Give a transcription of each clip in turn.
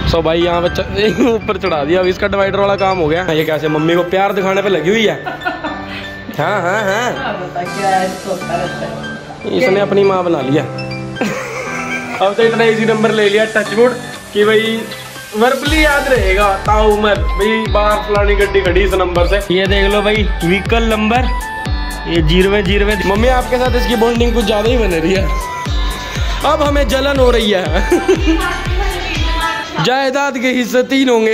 सो भाई यहाँ पे ऊपर चढ़ा दिया। अब इसका डिवाइडर वाला काम हो गया। ये कैसे मम्मी को प्यार दिखाने पे लगी हुई है। हाँ हाँ हाँ, इसने अपनी माँ बना लिया। अब तो इतना इजी नंबर ले लिया टचवुड कि भाई वर्बली याद रहेगा ताउमर भाई। बाहर फलानी गड्डी खड़ी इस नंबर से। ये देख लो भाई व्हीकल नंबर, ये 0 मम्मी आपके साथ इसकी बॉन्डिंग कुछ ज्यादा ही बन रही है। अब हमें जलन हो रही है। जायदाद के हिस्से 3 होंगे।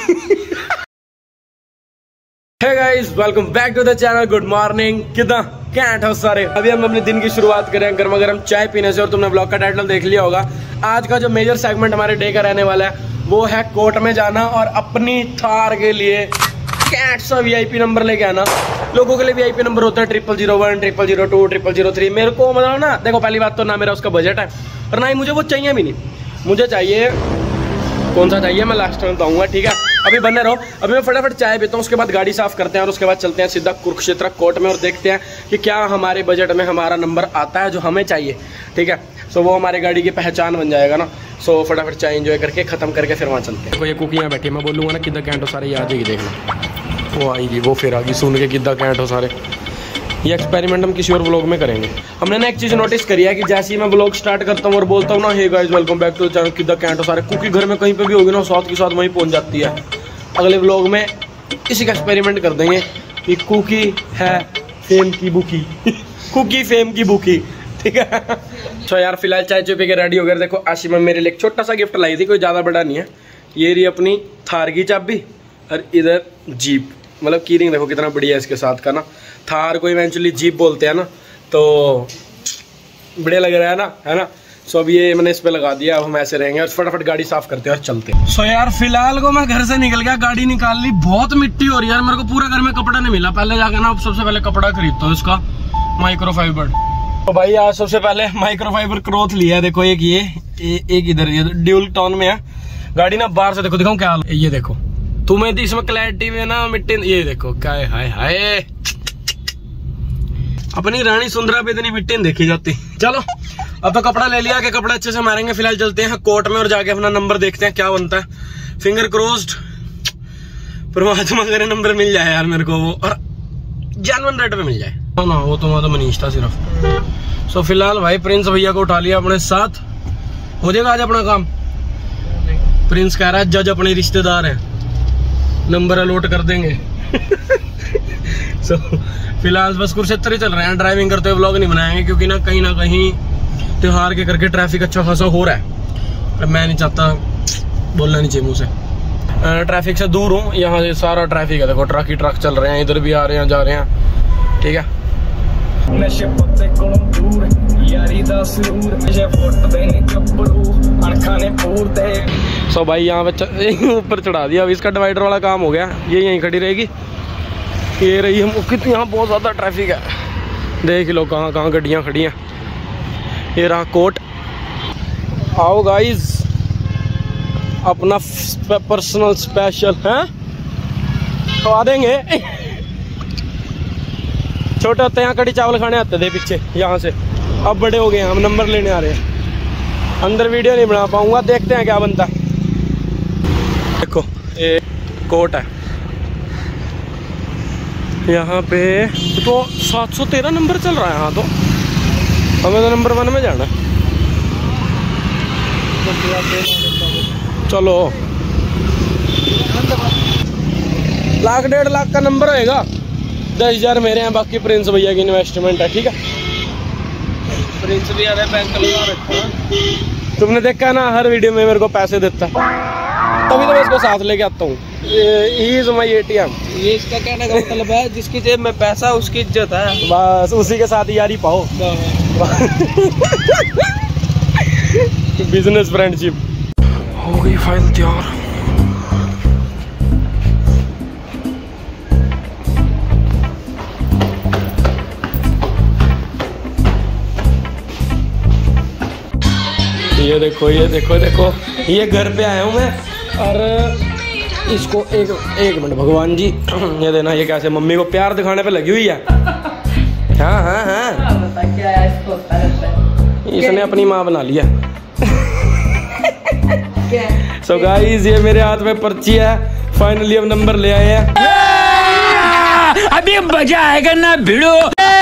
Hey guys, welcome back to the channel. Good morning. कितना कैंट हो सारे। अभी हम अपने दिन की शुरुआत करें गर्मा गर्म चाय पीने से। और तुमने ब्लॉग का टाइटल देख लिया होगा। आज का जो मेजर सेगमेंट हमारे डे का रहने वाला है वो है कोर्ट में जाना और अपनी थार के लिए कैंट सा VIP नंबर लेके आना। लोगों के लिए VIP नंबर होता है 0001, 0002, 0003। मेरे को मतलब ना देखो, पहली बात तो ना मेरा उसका बजट है और ना ही मुझे वो चाहिए भी नहीं। मुझे चाहिए कौन सा चाहिए मैं लास्ट में बताऊंगा, ठीक है। अभी बने रहो। अभी मैं फटाफट चाय पीता हूँ, उसके बाद गाड़ी साफ करते हैं और उसके बाद चलते हैं सीधा कुरुक्षेत्र कोर्ट में और देखते हैं कि क्या हमारे बजट में हमारा नंबर आता है जो हमें चाहिए, ठीक है। सो वो हमारी गाड़ी की पहचान बन जाएगा ना। सो फटाफट चाय एंजॉय करके खत्म करके फिर वहाँ चलते हैं। ये कुकियाँ बैठी, मैं बोलूँगा ना कितना कैंट हो सारे, ये आ जाएगी देखना। वो आएगी, वो फिर आएगी सुन के कितना कैंट हो सारे। ये एक्सपेरिमेंट हम किसी और व्लॉग में करेंगे। हमने ना एक चीज़ नोटिस करी है कि जैसे ही मैं व्लॉग स्टार्ट करता हूँ और बोलता हूँ ना hey guys welcome back to the channel कितना कैंट हो सारे, कुकी घर में कहीं पे भी होगी ना साथ के साथ वहीं पहुँच जाती है। अगले व्लॉग में इसी का एक्सपेरिमेंट कर देंगे कि कुकी है फेम की बुकी। कुकी फेम की बुकी, ठीक है। तो यार फिलहाल चाय चुपी के रेडी हो गए। देखो आशिमा मेरे लिए एक छोटा सा गिफ्ट लाई थी, कोई ज़्यादा बड़ा नहीं है। ये रही अपनी थार की चाबी और इधर जीप, मतलब की रिंग देखो कितना बढ़िया है इसके साथ का ना। थार को इवेंचुअली जीप बोलते हैं ना, तो बढ़िया लग रहा है ना। सो अब ये मैंने इस पे लगा दिया। अब हम ऐसे रहेंगे और फटाफट गाड़ी साफ करते हैं और चलते हैं। सो यार फिलहाल को मैं घर से निकल गया, गाड़ी निकाल ली। बहुत मिट्टी हो रही है यार, मेरे को पूरा घर में कपड़ा नहीं मिला। पहले जाकर ना सबसे पहले कपड़ा खरीदता हूँ इसका माइक्रोफाइबर। तो भाई आज सबसे पहले माइक्रोफाइबर क्लॉथ लिया है। देखो एक ये एक इधर ये ड्यूल टोन में है गाड़ी ना। बाहर से देखो दिखाऊं क्या हाल, ये देखो तुम्हें इसमें क्लैरिटी में ना मिट्टी। ये देखो क्या है, हाय हाय अपनी रानी सुंदरा पे इतनी मिट्टी नहीं देखी जाती। चलो अब तो कपड़ा ले लिया कि कपड़ा अच्छे से मारेंगे। फिलहाल चलते हैं कोर्ट में और जाके अपना नंबर देखते हैं क्या बनता है। फिंगर क्रोस्ड परमात्मा करे नंबर मिल जाए यार मेरे को वो, और जानवन रेट पे मिल जाए ना। वो तो मनीष था सिर्फ। सो फिलहाल भाई प्रिंस भैया को उठा लिया अपने साथ। हो जाएगा आज अपना काम। प्रिंस कह रहा है जज अपने रिश्तेदार है, नंबर अलॉट कर देंगे। सो फिलहाल बस कुरुक्षेत्र ही चल रहे हैं। ड्राइविंग करते हुए व्लॉग नहीं बनाएंगे क्योंकि ना कहीं त्योहार के करके ट्रैफिक अच्छा खासा हो रहा है। मैं नहीं चाहता, बोलना नहीं चाहिए मुँह से। ट्रैफिक से दूर हूँ, यहाँ से सारा ट्रैफिक है। देखो ट्रक ही ट्रक चल रहे हैं, इधर भी आ रहे हैं जा रहे हैं, ठीक है। सो भाई यहाँ पे ऊपर चढ़ा दिया। अब इसका डिवाइडर वाला काम हो गया। ये यहीं खड़ी रहेगी। ये रही हम कितनी, यहाँ बहुत ज़्यादा ट्रैफिक है। देख लो कहाँ कहाँ गड्डियाँ खड़ी हैं। ये रहा कोर्ट। आओ गाइस, अपना पर्सनल स्पेशल है तो आ देंगे। छोटे होते यहाँ कड़ी चावल खाने आते थे पीछे यहाँ से, अब बड़े हो गए हैं, हम नंबर लेने आ रहे हैं। अंदर वीडियो नहीं बना पाऊंगा, देखते हैं क्या बनता है। देखो ये कोर्ट है, यहाँ पे तो 713 नंबर चल रहा है। यहाँ तो हमें तो नंबर 1 में जाना है। चलो 1 डेढ़ लाख का नंबर होएगा। 10,000 मेरे हैं, बाकी प्रिंस भैया की इन्वेस्टमेंट है, ठीक है। प्रिंस भी आधे बैंक लगा रखा है। तुमने देखा ना हर वीडियो में मेरे को पैसे देता है, तभी तो मैं इसको साथ लेके आता हूँ। ATM। ये इसका कहने का मतलब है जिसकी जेब में पैसा उसकी इज्जत है। बस उसी के साथ यारी पाओ। बिजनेस फ्रेंडशिप हो गई। फाइल तैयार। ये देखो ये घर पे आया हूँ मैं। और इसको एक मिनट भगवान जी ये देना। ये कैसे मम्मी को प्यार दिखाने पे लगी हुई है। हाँ हाँ हाँ, इसने अपनी माँ बना लिया। सो गाइस ये मेरे हाथ में पर्ची है, फाइनली हम नंबर ले आए हैं। अभी मजा आएगा ना भिड़ो।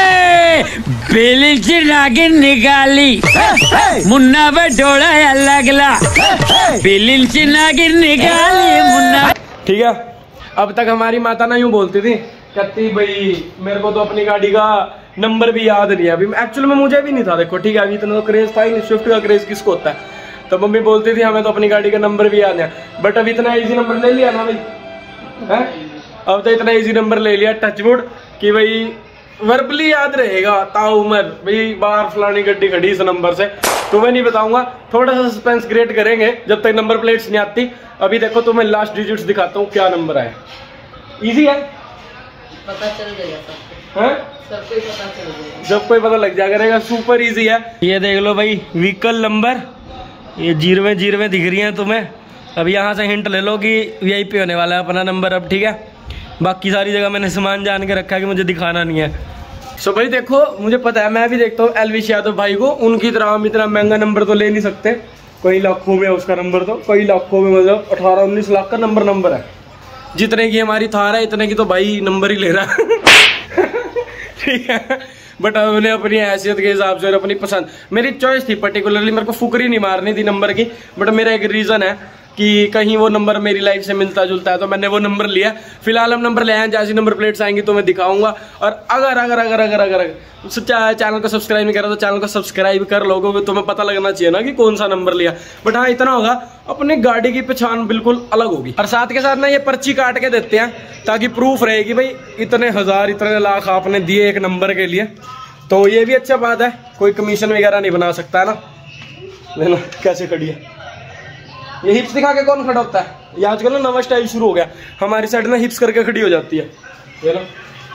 बेली से नागिन निकाली, मुन्ना बटोड़ा लगला, बेली से नागिन निकाली मुन्ना। ठीक है, अब तक हमारी माता ना यूं बोलती थी, कहती भाई मेरे को तो अपनी गाड़ी का नंबर भी याद नहीं है। अभी एक्चुअली में मुझे भी नहीं था, देखो ठीक है, अभी इतना तो क्रेज था ही नहीं, स्विफ्ट का क्रेज किसको होता है। तो मम्मी बोलती थी हमें तो अपनी गाड़ी का नंबर भी याद है, बट अब इतना इजी नंबर ले लिया ना भाई, है अब तो इतना इजी नंबर ले लिया टचवुड कि भाई वर्बली याद रहेगा ताउमर, भाई बाहर फलानी गड्डी खड़ी इस नंबर से। तुम्हें नहीं बताऊंगा, थोड़ा सा सस्पेंस क्रिएट करेंगे जब तक नंबर प्लेट्स नहीं आती। अभी देखो तुम्हें लास्ट डिजिट्स दिखाता हूँ क्या नंबर है। इजी है, पता चल जाएगा सबको, हैं? सबको ही पता चल जाएगा, जब कोई पता लग जाएगा, रहेगा सुपर इजी है। ये देख लो भाई व्हीकल नंबर, ये 0 दिख रही है तुम्हें। अब यहाँ से हिंट ले लो कि वीआईपी होने वाला है अपना नंबर अब, ठीक है। बाकी सारी जगह मैंने सामान जान के रखा है कि मुझे दिखाना नहीं है। सो भाई देखो मुझे पता है, मैं भी देखता हूँ एलविश यादव भाई को, उनकी तरह हम इतना महंगा नंबर तो ले नहीं सकते, कई लाखों में है उसका नंबर, तो कई लाखों में मतलब 18-19 लाख का नंबर है। जितने की हमारी थार है इतने की तो भाई नंबर ही ले रहा है। ठीक है, बट हमने अपनी हैसियत के हिसाब से और अपनी पसंद, मेरी चॉइस थी पर्टिकुलरली, मेरे को फुकरी नहीं मारनी थी नंबर की, बट मेरा एक रीज़न है कि कहीं वो नंबर मेरी लाइफ से मिलता जुलता है, तो मैंने वो नंबर लिया। फिलहाल हम नंबर ले आए, जैसी नंबर प्लेट्स आएंगी तो मैं दिखाऊंगा। और अगर अगर अगर अगर अगर अगर चैनल को सब्सक्राइब नहीं करा तो चैनल को सब्सक्राइब कर लो, क्योंकि तुम्हें पता लगना चाहिए ना कि कौन सा नंबर लिया। बट हाँ इतना होगा, अपनी गाड़ी की पहचान बिल्कुल अलग होगी। और साथ के साथ ना ये पर्ची काट के देते हैं ताकि प्रूफ रहे कि भाई इतने हजार इतने लाख आपने दिए एक नंबर के लिए, तो ये भी अच्छा बात है, कोई कमीशन वगैरह नहीं बना सकता है ना। लेना कैसे खड़ी है, ये हिप्स दिखा के कौन खड़ा होता है, ये आजकल ना नवा स्टाइल शुरू हो गया, हमारी साइड ना हिप्स करके खड़ी हो जाती है। ये लो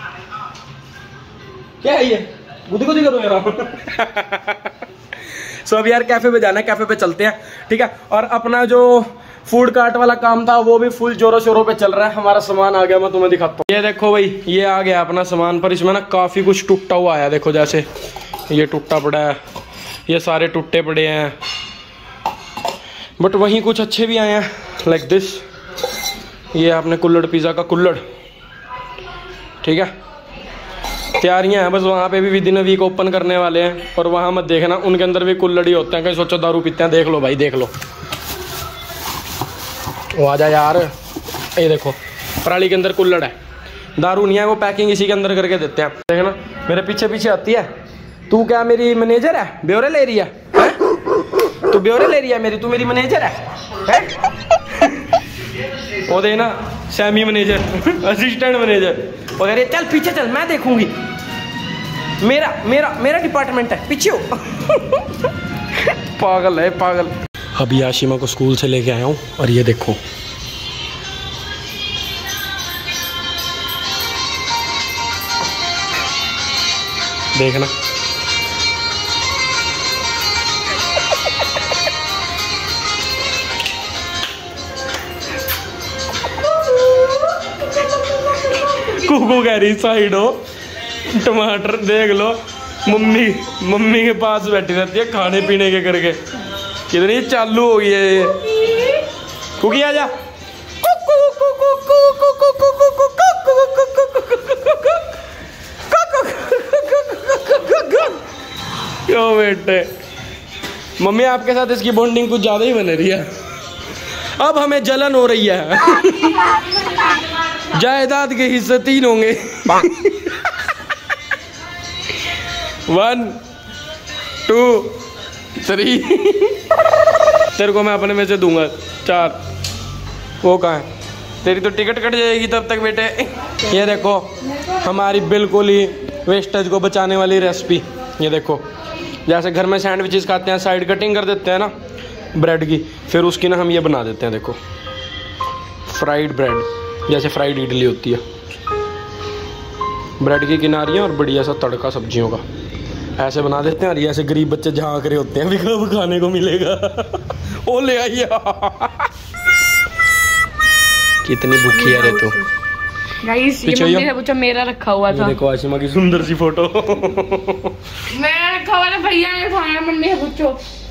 क्या है ये, गुदी गुदी करो यार। सो अब यार कैफे पे जाना है, कैफे पे चलते हैं, ठीक है। और अपना जो फूड कार्ट वाला काम था वो भी फुल जोरों शोरों पे चल रहा है। हमारा सामान आ गया, मैं तुम्हें दिखाता हूँ। ये देखो भाई, ये आ गया अपना सामान, पर इसमें ना काफी कुछ टूटा हुआ आया। देखो जैसे ये टूटा पड़ा है, ये सारे टूटे पड़े हैं, बट वहीं कुछ अच्छे भी आए हैं लाइक दिस। ये आपने कुल्हड़, पिज़्ज़ा का कुल्हड़, ठीक है। तैयारियां हैं बस, वहाँ पे भी within a week open करने वाले हैं। और वहाँ मत देखना, उनके अंदर भी कुल्हड़ ही होते हैं, कहीं सोचो दारू पीते हैं। देख लो भाई, देख लो, वो आ जा यार। ये देखो पराली के अंदर कुल्हड़ है, दारू नहीं है, वो पैकिंग इसी के अंदर करके देते हैं। देखना मेरे पीछे पीछे आती है, तू क्या मेरी मैनेजर है, ब्योरे ले रही है? तू ब्योरे ले रही है मेरी, तू मेरी मैनेजर है? वो देना सैमी मैनेजर, असिस्टेंट मैनेजर। वो कह रही चल पीछे चल, मैं देखूंगी, मेरा मेरा मेरा डिपार्टमेंट है, पीछे हो। पागल है पागल। अभी आशिमा को स्कूल से लेके आया हूँ और ये देखो देखना, कुकू कह रही साइड हो। टमाटर देख लो, मम्मी के पास बैठी रहती है खाने पीने के करके, कितनी चालू हो गई है ये। कुकी आ जा, क्यों बेटे, मम्मी आपके साथ इसकी बॉन्डिंग कुछ ज्यादा ही बन रही है। अब हमें जलन हो रही है। जायदाद के हिस्से 3 होंगे। 1 2 3। तेरे को मैं अपने में से दूंगा 4। वो कहाँ है, तेरी तो टिकट कट जाएगी तब तक बेटे। ये देखो हमारी बिल्कुल ही वेस्टेज को बचाने वाली रेसिपी। ये देखो जैसे घर में सैंडविचेस खाते हैं, साइड कटिंग कर देते हैं ना ब्रेड की, फिर उसकी ना हम ये बना देते हैं। देखो फ्राइड ब्रेड, जैसे फ्राइड इडली होती है, ब्रेड की किनारियाँ और बढ़िया सा तड़का सब्जियों का, ऐसे बना देते हैं। और ये ऐसे गरीब बच्चे झांक रहे होते हैं भी कब खाने को मिलेगा। ओ ले आइए। कितनी भूखी है रे तो गाइस, ये मम्मी से पूछो, मेरा रखा हुआ था। देखो आशिमा की सुंदर सी फोटो। मेरा रखा हुआ था, भैया ने खाया, मम्मी से पूछो।